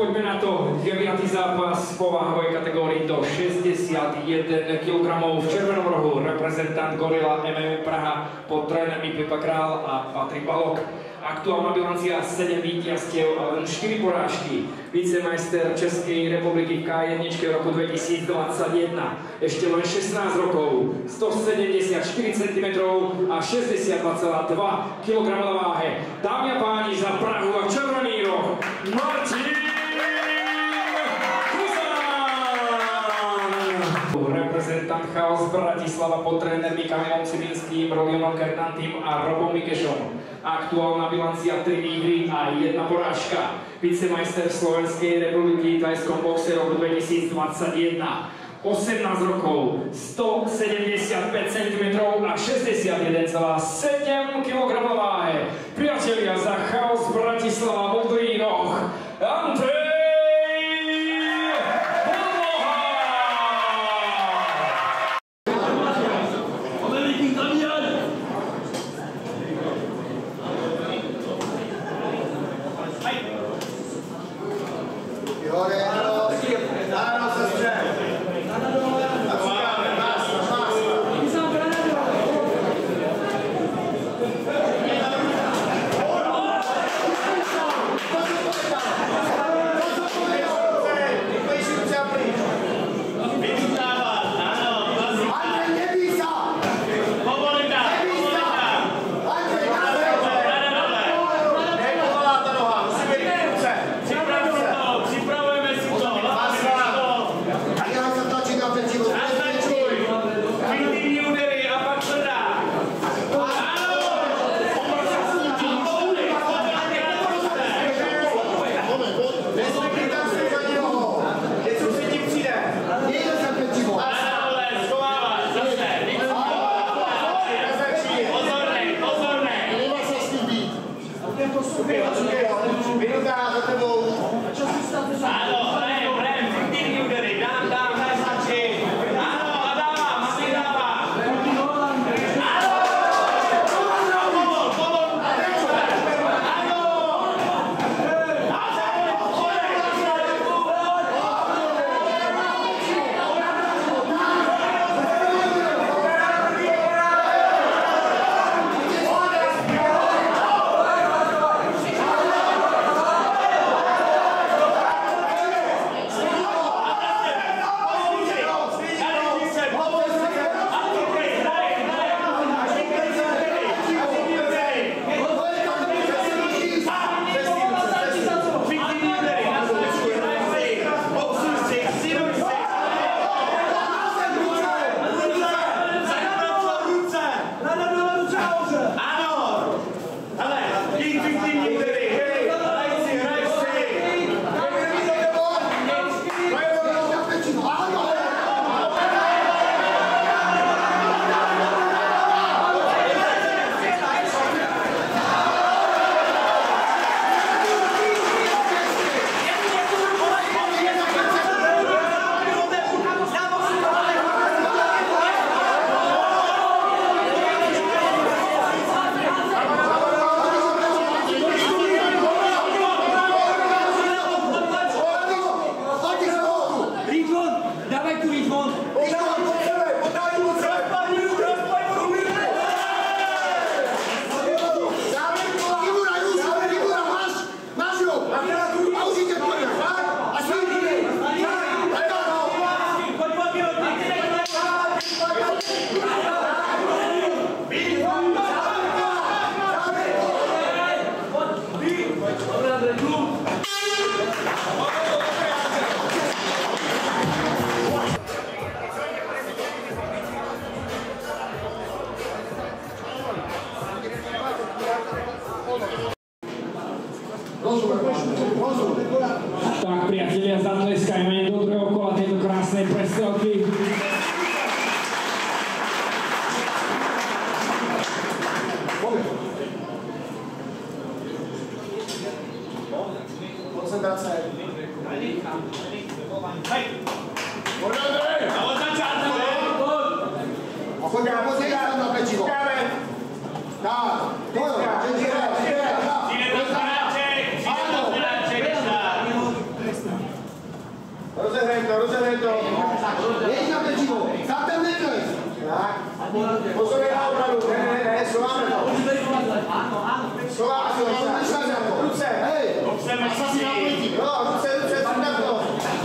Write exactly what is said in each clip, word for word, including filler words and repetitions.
poďme na to. deviaty zápas v pováhovej kategórii do šesťdesiatjeden kilogramov. V červenom rohu reprezentant Gorilla em em á Praha pod trénermi Pepa Král a Patrik Balok. Aktuálna bilancia sedem víťazstiev a len štyri porážky. Vicemajster Českej republiky v ká jedna v roku dvetisícdvadsaťjeden. Ešte len šestnásť rokov, stosedemdesiatštyri centimetrov a šesťdesiatdva celá dva kilograma na váhe. Dámy a páni, za Prahu a červený roh Martin Kuzán! Reprezentant Chaos Bratislava pod trénermi Kamilom Cibinským, Rodionom Kernantým a Robom Mikešom. Aktuálna bilancia tri výhry a jedna porážka. Vicemajster Slovenskej republiky v tajskom boxe roku dvetisícdvadsaťjeden. osemnásť rokov, stosedemdesiatpäť centimetrov a šesťdesiatjeden celá sedem kilogramov váhe. Priatelia, za Chaos Bratislava modrý roh Andrej Tak priatelia, zatleskajme do druhého kola tejto krásnej prestrelky. Koncentrace. Od začátku. A pojď na pečivo. Tak, to jo. Pozor na obranu, ne, ne, ne, schováme to. Schováme to, schováme to. Ruce, hej. Asa si na pleti. No, ruce, ruce, na to.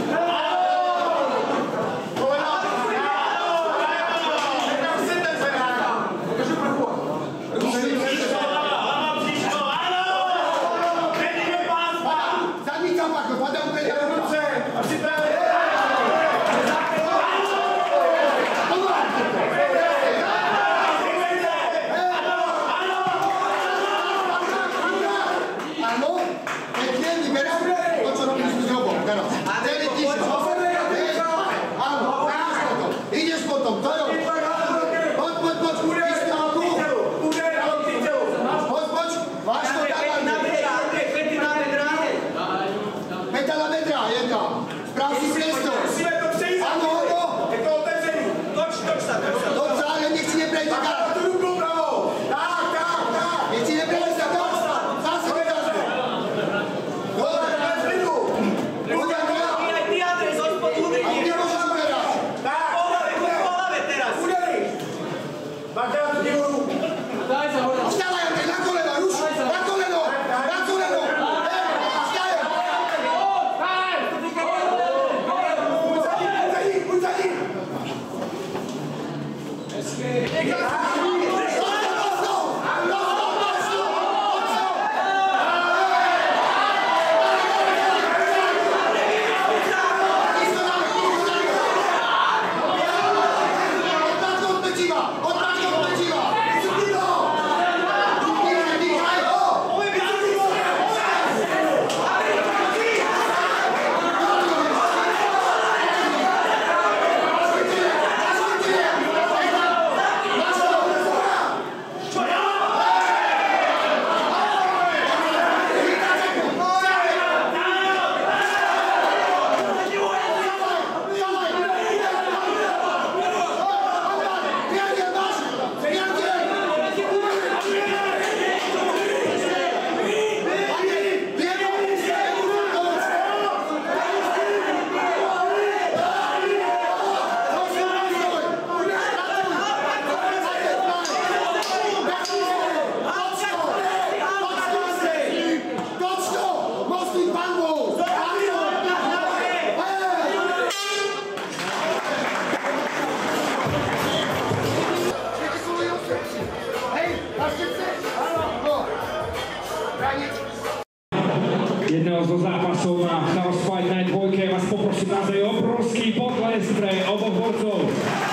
Jedného zo zápasov na Chaos Fight Night dvojke vás poprosím naozaj obrovský potlesk pre oboch borcov.